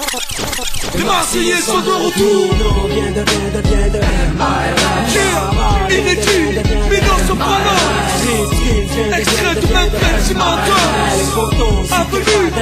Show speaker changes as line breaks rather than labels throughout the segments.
Les Marseillais sont de retour. Inédit, Mino Soprano. Extrait de Memphis Cimento. Avenue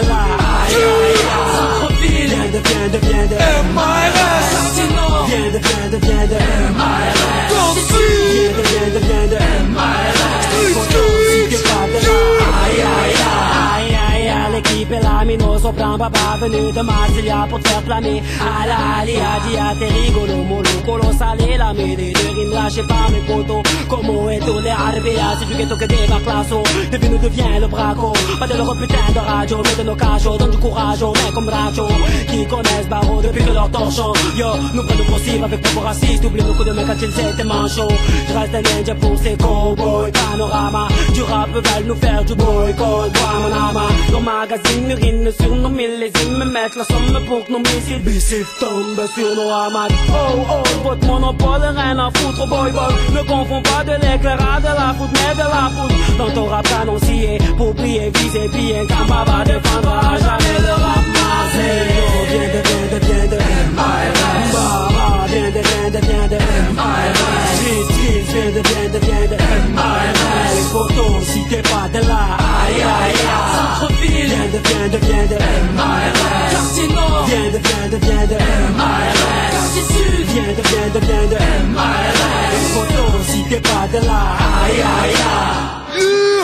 L'équipe est là, Mino Sopran, Baba venu de Marseilla pour te faire planer. Ala, Alia, Dia, t'es rigolo, mon colo salé, la mêlée de rimes lâchées par mes potos. Como est tous les arbéas, c'est du ghetto que des baclassos. Depuis nous devient le braco, pas de leur putain de radio, mais de nos cachots, donne du courage aux mecs comme Bracho, qui connaissent Barreau depuis que leur torchon. Yo, nous prenons possible avec propos racistes, oublie nos coups de mecs quand ils étaient manchots. Je reste un ninja pour ces cowboys, panorama, du rap veulent nous faire du boycott, Guamanama. Nos magazines urinent sur nos millésimes, mettent la somme pour que nos missiles tombent sur nos hamacs. Oh oh, votre monopole, rien à foutre, boy boy. Ne confonds pas de l'éclairage, de la foudre, mais de la foudre. Dans ton rap canoncier, pour plier, viser bien, Kambaba défendra jamais le rap marseillais. Viens de M.I.R.S. Baba, viens de M.I.R.S. Street, viens de M.I.R.S. Les photos, si t'es pas de là, aïe aïe aïe. Centre-ville, viens de M.I.R.S. Quartier Nord, viens de M.I.R.S. Quartier Sud, viens de M.I.R.S. Les photos, si t'es pas de là, aïe aïe aïe.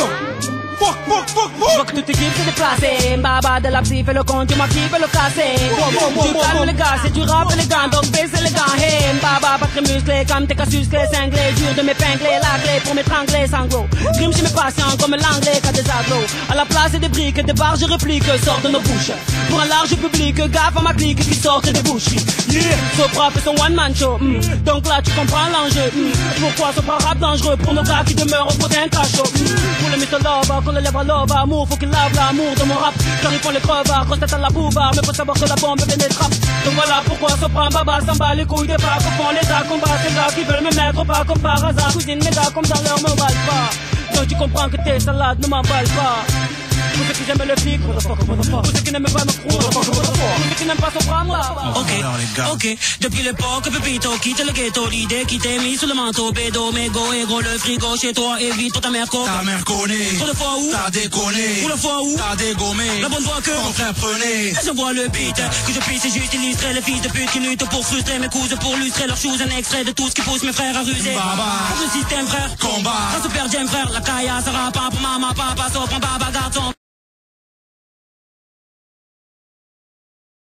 Je vois que toute équipe s'est déplacée. Baba de la psy fait le compte, tu m'as qui fait le casser. Du calme les gars, c'est du rap élégant, donc baisse les gars. Hey, Baba pas très musclé, comme tes cassus clés cinglés. Dur de m'épingler, la clé pour m'étrangler sanglots. Rime chez mes patients comme l'anglais qu'a des agros. À la place des briques, des barres, je réplique, sort de nos bouches. Pour un large public, gaffe à ma clique qui sort des boucheries. Yeah, Sopra fait son one man show. Donc là tu comprends l'enjeu. Pourquoi Sopra rap dangereux pour nos gars qui demeurent au bout d'un cachot. Pour le mythologue, qu'on le lève à l'oba, amour, faut qu'il lave l'amour de mon rap. Car ils font les crevards, constate à la boubard. Mais faut savoir que la bombe pénétre. Donc voilà pourquoi Sopra Baba s'en bat les couilles des bras. Font les gars combat, ces gars qui veulent me mettre au pas comme par hasard. Cuisine mes gars comme dans leur me valent pas. Donc tu comprends que tes salades ne m'emballent pas. Pour ceux qui aiment le flic, pour ceux qui n'aiment pas nos crews, pour ceux qui n'aiment pas Sopra, moi.
Ok, depuis l'époque, Pepito quitte le ghetto, l'idée qui t'est mise sous le manteau, bédo, mégo, égro, le frigo chez toi, évite pour ta mère co.
Ta mère connaît,
pour le fois où
t'as déconné,
pour le fois où
t'as dégommé,
la bonne voix que
mon frère prenait.
Et je vois le beat, que je puisse juste illustrer les fils de pute qui luttent pour frustrer mes cousins, pour lustrer leurs choses, un extrait de tout ce qui pousse mes frères à ruser.
Baba,
le système frère,
combat,
un super jam frère, la caille, ça rappe pour maman, papa, Sopra, Baba, garçon.